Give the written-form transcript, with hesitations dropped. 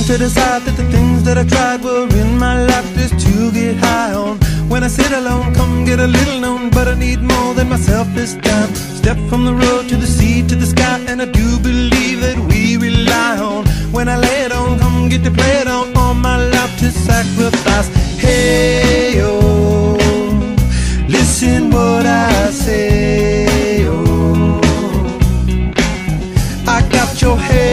to decide that the things that I tried were in my life just to get high on. When I sit alone, come get a little known, but I need more than myself this time. Step from the road to the sea to the sky, and I do believe that we rely on. When I lay it on, come get to play it on, all my life to sacrifice. Hey, oh, listen what I say, oh. I got your head